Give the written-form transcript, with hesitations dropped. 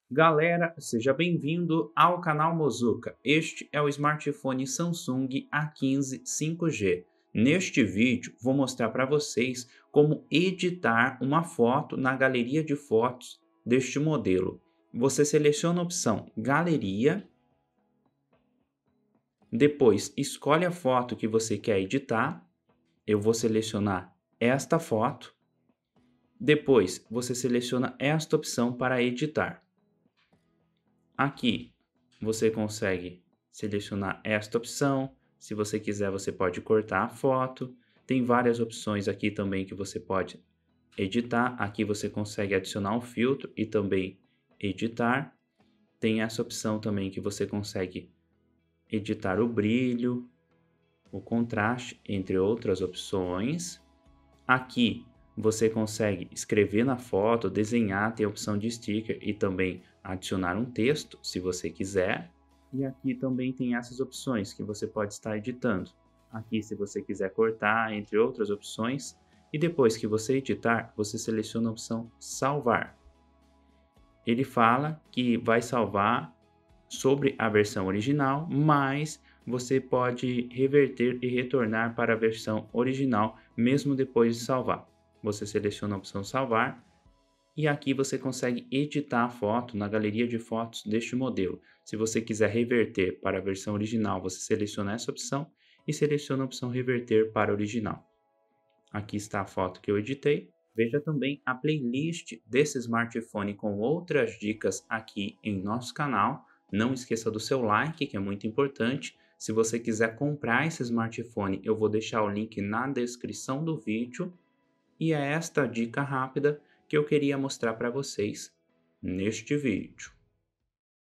Galera, seja bem-vindo ao canal Mozuka. Este é o smartphone Samsung A15 5G. Neste vídeo, vou mostrar para vocês como editar uma foto na galeria de fotos deste modelo. Você seleciona a opção Galeria, depois escolhe a foto que você quer editar. Eu vou selecionar esta foto. Depois, você seleciona esta opção para editar. Aqui você consegue selecionar esta opção. Se você quiser, você pode cortar a foto. Tem várias opções aqui também que você pode editar. Aqui você consegue adicionar um filtro e também editar. Tem essa opção também que você consegue editar o brilho, o contraste, entre outras opções. Aqui você consegue escrever na foto, desenhar, tem a opção de sticker e também adicionar um texto, se você quiser. E aqui também tem essas opções que você pode estar editando. Aqui, se você quiser cortar, entre outras opções. E depois que você editar, você seleciona a opção salvar. Ele fala que vai salvar sobre a versão original, mas você pode reverter e retornar para a versão original mesmo depois de salvar. Você seleciona a opção salvar e aqui você consegue editar a foto na galeria de fotos deste modelo. Se você quiser reverter para a versão original, você seleciona essa opção e seleciona a opção reverter para original. Aqui está a foto que eu editei. Veja também a playlist desse smartphone com outras dicas aqui em nosso canal. Não esqueça do seu like, que é muito importante. Se você quiser comprar esse smartphone, eu vou deixar o link na descrição do vídeo. E é esta dica rápida que eu queria mostrar para vocês neste vídeo.